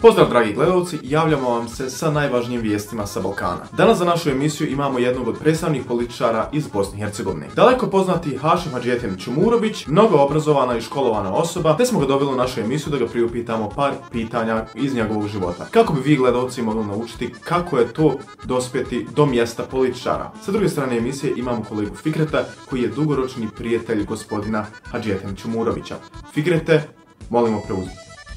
Pozdrav dragi gledalci, javljamo vam se sa najvažnijim vijestima sa Balkana. Danas za našu emisiju imamo jednog od predstavnih političara iz Bosne i Hercegovine. Daleko poznati Hašim Hadžijetin Čumurović, mnogo obrazovana i školovana osoba, te smo ga dobili u našu emisiju da ga priupitamo par pitanja iz njegovog života. Kako bi vi gledalci mogli naučiti kako je to dospjeti do mjesta političara? Sa druge strane emisije imamo kolegu Fikreta koji je dugoročni prijatelj gospodina Hadžijetin Čumurovića. Fikrete, molimo preuzeti.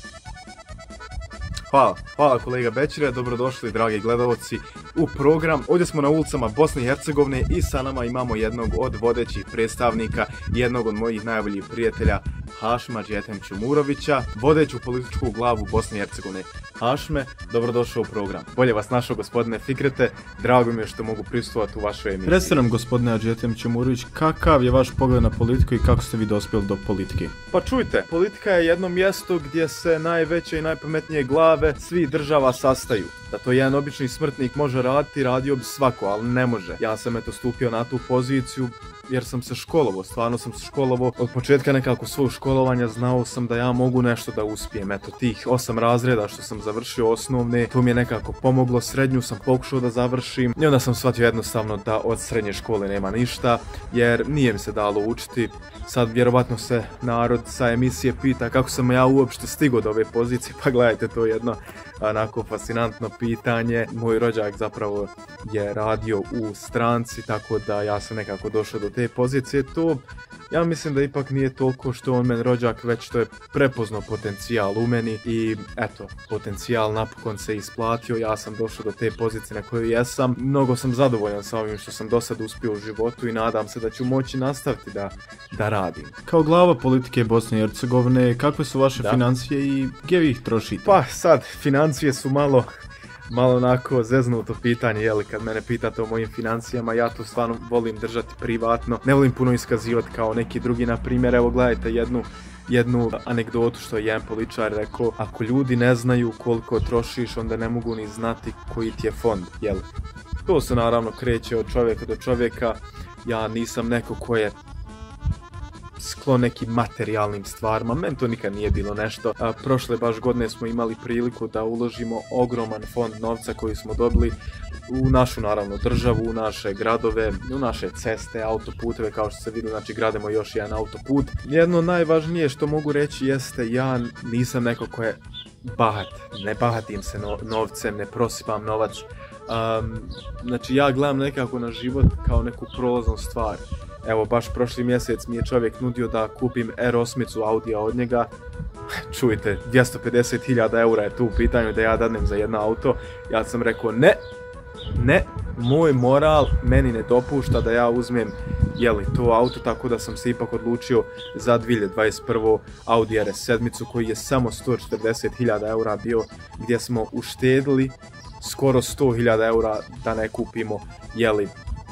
Hvala kolega Bećire, dobrodošli dragi gledalci u program. Ovdje smo na ulicama Bosne i Hercegovine i sa nama imamo jednog od vodećih predstavnika, jednog od mojih najboljih prijatelja, Hašima Hadžijetin Čumurovića, vodeću političku glavu Bosne i Hercegovine. Hašime, dobrodošao u program. Bolje vas našao gospodine Fikrete, drago mi je što mogu prisustvovati u vašoj emisiji. Recite nam gospodine Hadžijetin Čumurović, kakav je vaš pogled na politiku i kako ste vi dospjeli do politike? Pa čujte, politika je jedno mjesto gdje se najveće i najpametnije glave svih država sastaju. Da to jedan obični smrtnik može raditi, radio bi svako, ali ne može. Ja sam stupio na tu poziciju jer sam se školovao, stvarno sam se školovao. Od početka nekako svog školovanja znao sam da ja mogu nešto da uspijem. Eto, tih 8 razreda što sam završio osnovne, to mi je nekako pomoglo. Srednju sam pokušao da završim i onda sam shvatio jednostavno da od srednje škole nema ništa, jer nije mi se dalo učiti. Sad vjerovatno se narod sa emisije pita kako sam ja uopšte stigao do ove pozicije, pa gledajte, to je jedno onako fascinantno pitanje. Moj rođak zapravo je radio u stranci, tako da ja sam nekako došao do te pozicije. To ja mislim da ipak nije toliko što on meni rođak, već što je prepoznao potencijal u meni i eto, potencijal napokon se isplatio. Ja sam došao do te pozicije na kojoj jesam. Mnogo sam zadovoljan sa ovim što sam do sad uspio u životu i nadam se da ću moći nastaviti da radim. Kao glava politike Bosne i Hercegovine, kakve su vaše financije i gdje vi ih trošite? Pa sad, financije su malo onako zeznuto pitanje, jeli, kad mene pitate o mojim financijama, ja to stvarno volim držati privatno, ne volim puno iskazivati kao neki drugi. Na primjer, evo gledajte jednu anegdotu što je jedan političar rekao: ako ljudi ne znaju koliko trošiš, onda ne mogu ni znati koji ti je fond, jeli. To se naravno kreće od čovjeka do čovjeka. Ja nisam neko ko je sklon nekim materijalnim stvarima, meni to nikad nije bilo nešto. Prošle baš godine smo imali priliku da uložimo ogroman fond novca koji smo dobili u našu naravno državu, u naše gradove, u naše ceste, autoputeve, kao što se vidi, znači gradimo još jedan autoput. Jedno najvažnije što mogu reći jeste, ja nisam neko ko je bahat, ne bahatim se novcem, ne prosipam novac. Znači ja gledam nekako na život kao neku prolaznu stvar. Evo, baš prošli mjesec mi je čovjek nudio da kupim R8 Audija od njega. Čujte, 250.000 eura je tu u pitanju da ja dadnem za jedno auto. Ja sam rekao ne, moj moral meni ne dopušta da ja uzmem, jeli, to auto, tako da sam se ipak odlučio za 2021. Audi RS7 koji je samo 140.000 eura bio, gdje smo uštedili skoro 100.000 eura da ne kupimo, jeli,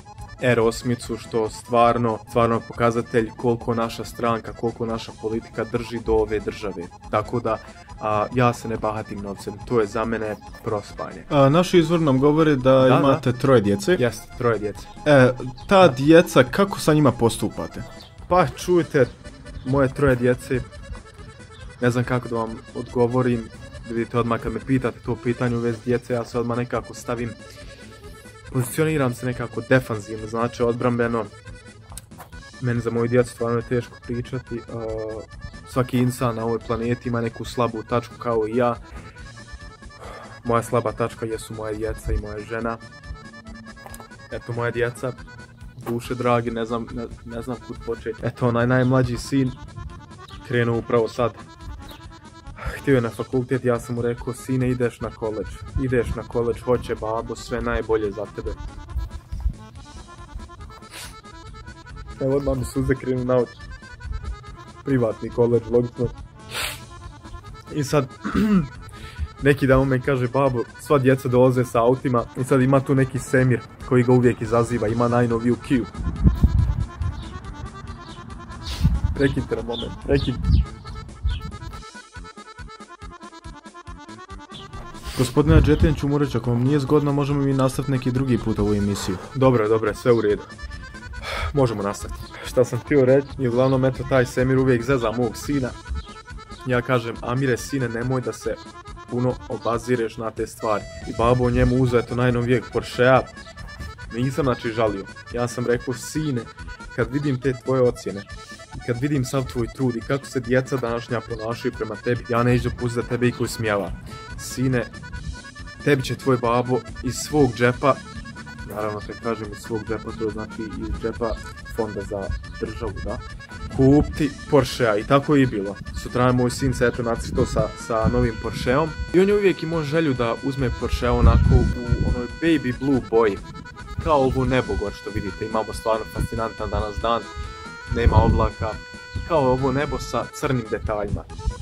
R8, što stvarno pokazatelj koliko naša stranka, koliko naša politika drži do ove države. Tako da ja se ne bahatim novcem, to je za mene prospanje. Naši izvor nam govore da imate troje djece. Jeste, troje djece. Ta djeca, kako sa njima postupate? Pa čujte, moje troje djece, ne znam kako da vam odgovorim. Vidite, odmah kad me pitate to pitanje u vezi djece, ja se odmah nekako stavim, pozicioniram se nekako defanzivno, znači odbrambeno. Meni za moju djecu stvarno je teško pričati. Svaki insan na ovoj planeti ima neku slabu tačku kao i ja. Moja slaba tačka jesu moja djeca i moja žena. Eto, moja djeca, duše dragi, ne znam kud početi. Eto, onaj najmlađi sin krenuo upravo sad. Htio je na fakultet, ja sam mu rekao: sine, ideš na koledž, hoće babo, sve najbolje za tebe. Evo, odmah mi suze krenu na oči. Privatni koledž, logično. I sad, neki dan on me kaže: babo, sva djeca dolaze sa autima i sad ima tu neki Semir koji ga uvijek izaziva, ima najnoviju Kiju. Prekinite na moment, prekinite. Gospodine Hadžijetin Čumurović, ako vam nije zgodno, možemo mi nastaviti neki drugi put ovu emisiju. Dobro, sve u redu. Možemo nastaviti. Šta sam htio reći, i uglavnom eto taj Semir uvijek zeza mog sina. Ja kažem: Amire, sine, nemoj da se puno obazireš na te stvari. I babo njemu uzeo eto najnovijeg Porschea, nisam znači žalio. Ja sam rekao, sine, kad vidim te tvoje ocjene, i kad vidim sav tvoj trud i kako se djeca današnja ponašaju prema tebi, ja neću dopustiti da tebe iko ismijava. Sine, tebi će tvoj babo iz svog džepa, naravno kad kažem iz svog džepa, to znači iz džepa fonda za državu, da, kupiti Porschea. I tako je i bilo. Sutra moj sin se eto nacrtao sa novim Porscheom i on je uvijek imao želju da uzme Porschea onako u onoj baby blue boji, kao ovo nebo gore što vidite. Imamo stvarno fascinantan danas dan, nema oblaka, kao ovo nebo sa crnim detaljima.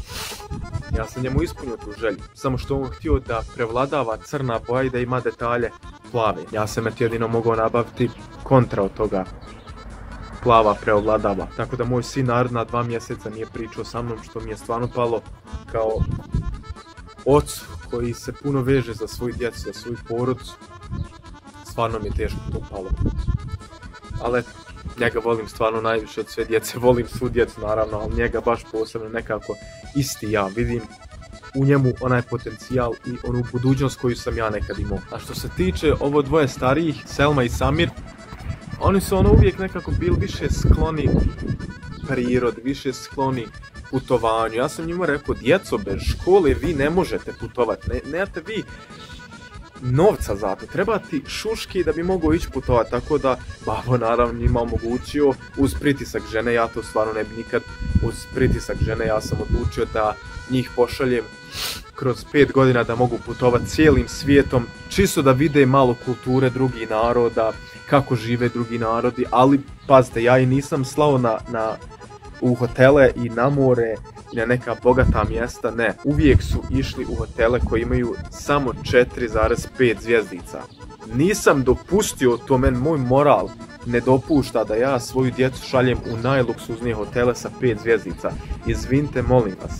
Ja sam njemu ispunio tu želju, samo što on htio da prevladava crna boja i da ima detalje plave. Ja sam eto jedino mogao nabaviti kontra od toga, plava preovladava. Tako da moj sin naredna 2 mjeseca nije pričao sa mnom, što mi je stvarno palo kao ocu koji se puno veže za svoju djecu, za svoju porodicu. Stvarno mi je teško to palo. Ali njega volim stvarno najviše od sve djece, volim svu djecu naravno, ali njega baš posebno nekako isti ja vidim u njemu onaj potencijal i onu budućnost koju sam ja nekad imao. A što se tiče ovo dvoje starijih, Selma i Samir, oni su uvijek nekako bili više skloni prirodi, više skloni putovanju. Ja sam njima rekao, djeco, bez škole vi ne možete putovati, nemate vi novca za to, treba ti šuški da bi mogao ići putovati, tako da babo naravno njima omogućio uz pritisak žene, ja to stvarno ne bi nikad, uz pritisak žene ja sam odlučio da njih pošaljem kroz 5 godina da mogu putovati cijelim svijetom, čisto da vide malo kulture drugih naroda, kako žive drugi narodi, ali pazite, ja i nisam slao u hotele i na more i na neka bogata mjesta, ne. Uvijek su išli u hotele koji imaju samo 4,5 zvjezdica. Nisam dopustio to, moj moral ne dopušta da ja svoju djecu šaljem u najluksuznije hotele sa 5 zvjezdica. Izvinite, molim vas.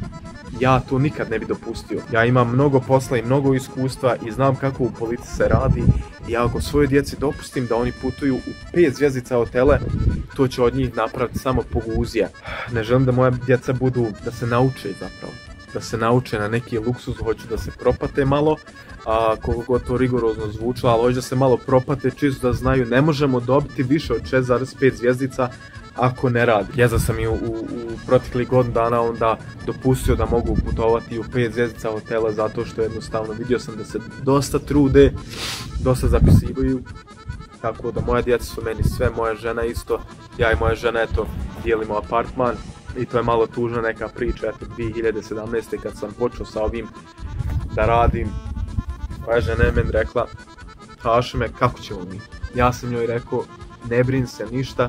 Ja to nikad ne bi dopustio. Ja imam mnogo posla i mnogo iskustva i znam kako u politici se radi. I ako svojoj djeci dopustim da oni putuju u 5 zvjezdica hotele, to će od njih napraviti samo poguzije. Ne želim da moja djeca budu, da se nauče zapravo. Da se nauče na neki luksuz, hoću da se propate malo, a koliko god to rigorozno zvučilo, ali hoću da se malo propate čisto da znaju, ne možemo dobiti više od 6,5 zvjezdica ako ne radi. Jeza sam i u proteklih godinu dana onda dopustio da mogu putovati u 5 zvjezdica hotela zato što jednostavno vidio sam da se dosta trude, dosta zapisivaju. Tako da moja djeca su meni sve, moja žena isto, ja i moja žena eto dijelimo apartman i to je malo tužna neka priča, eto 2017. kad sam počeo sa ovim da radim, moja žena je meni rekla, Hašime, kako ćemo mi? Ja sam njoj rekao, ne brin se ništa,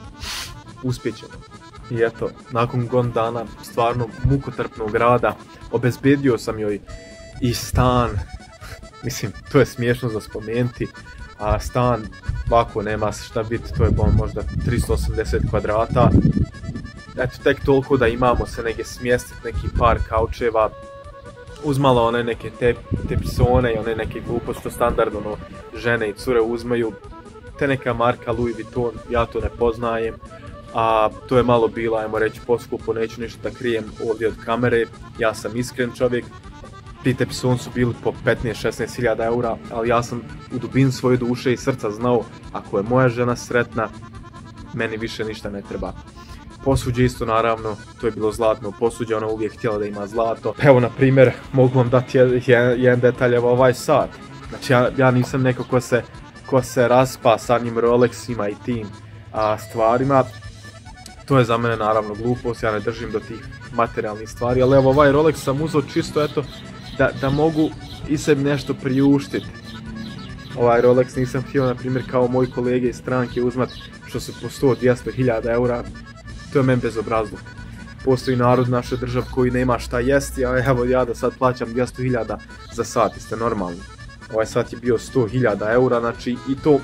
uspjet ćemo. I eto, nakon godinu dana stvarno mukotrpnog rada, obezbedio sam joj i stan, mislim, to je smiješno za spomenuti, a stan ovako nema šta biti, to je možda 380 kvadrata. Eto, tek toliko da imamo se negdje smjestiti, neki par kaučeva, uz malo one neke tepisone i one neke gluposti, što standardno žene i cure uzmaju, te neka marka Louis Vuitton, ja to ne poznajem, a to je malo bilo, ajmo reći, poskupo, neću ništa da krijem ovdje od kamere, ja sam iskren čovjek. Ti tepisoni su bili po 15-16 hiljada eura, ali ja sam u dubini svoje duše i srca znao, ako je moja žena sretna, meni više ništa ne treba. Posuđe isto naravno, to je bilo zlatno posuđe, ona uvijek htjela da ima zlato. Evo na primjer, mogu vam dati jedan detalj, evo ovaj sat. Znači ja nisam neko ko se raspa sa njim Rolexima i tim stvarima. To je za mene naravno glupost, ja ne držim do tih materijalnih stvari, ali evo ovaj Rolex sam uzeo čisto eto da mogu i sebi nešto priuštiti. Ovaj Rolex nisam htio, na primjer, kao moji kolege iz stranke uzmat što su po 100-200 hiljada eura, to je meni bezobrazluk. Postoji narod naše države koji nema šta jesti, a evo ja da sad plaćam 200 hiljada za sat, jeste normalni. Ovaj sat je bio 100 hiljada eura, znači i to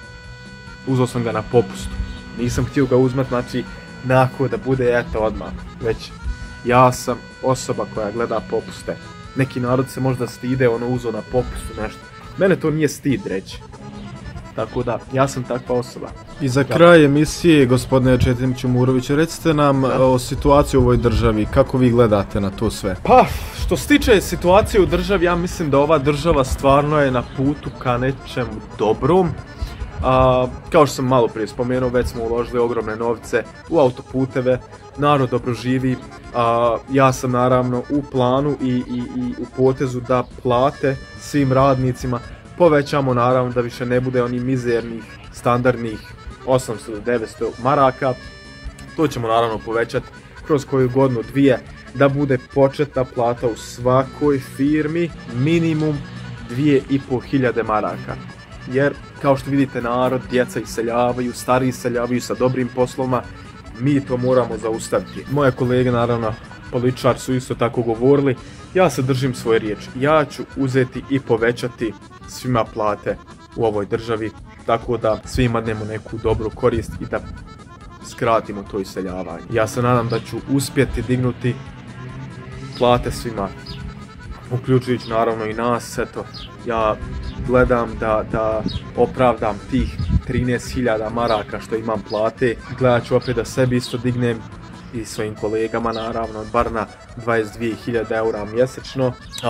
uzeo sam ga na popustu. Nisam htio ga uzmat, znači nako da bude eto odmah, već ja sam osoba koja gleda popuste. Neki narod se možda stide, uzeo na popustu nešto. Mene to nije stid reći. Tako da, ja sam takva osoba. I za kraj emisije, gospodine Četim Čumurović, recite nam o situaciji u ovoj državi, kako vi gledate na to sve? Pa, što se tiče situacije u državi, ja mislim da ova država stvarno je na putu ka nečemu dobrom. Kao što sam malo prije spomenuo, već smo uložili ogromne novce u autoputeve, narod dobro živi. Ja sam naravno u planu i u potezu da plate svim radnicima povećamo, naravno da više ne bude onih mizernih, standardnih 800 do 900 maraka. To ćemo naravno povećati kroz koju godinu, dvije, da bude početna plata u svakoj firmi minimum 2500 maraka. Jer, kao što vidite, narod, djeca iseljavaju, stari iseljavaju sa dobrim poslovima, mi to moramo zaustaviti. Moje kolege, naravno, političari su isto tako govorili, ja se držim svoje riječi. Ja ću uzeti i povećati svima plate u ovoj državi, tako da svi imamo neku dobru korist i da skratimo to iseljavanje. Ja se nadam da ću uspjeti dignuti plate svima, uključujući naravno i nas. Eto, ja gledam da opravdam tih 13.000 maraka što imam plate. Gledat ću opet da sebi isto dignem i svojim kolegama, naravno, bar na 22.000 eura mjesečno.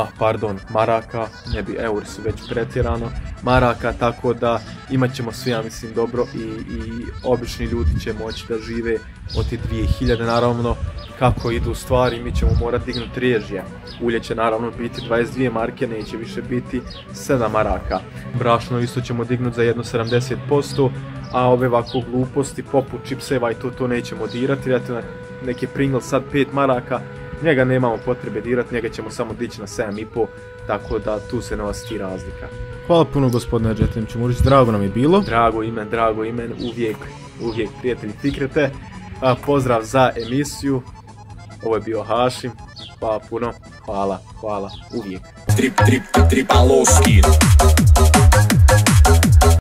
Maraka, ne bi, euri su već pretjerano, maraka, tako da imat ćemo svi, ja mislim, dobro i obični ljudi će moći da žive od tih 2.000, naravno. Kako idu stvari, mi ćemo morati dignuti režije. Ulje će naravno biti 22 marke, neće više biti 7 maraka. Brašno isto ćemo dignuti za jedno 70%, a ove ovako gluposti poput čipseva i to nećemo dirati. Neki Pringle sad 5 maraka, njega nemamo potrebe dirati, njega ćemo samo dići na 7,5, tako da tu se ne osjeti razlika. Hvala puno, gospodine Četim Čumurić, drago nam je bilo. Drago imen, uvijek prijatelji Fikrete. Pozdrav za emisiju, ovo je bio Hašim, pa puno hvala, uvijek. Tripaloski.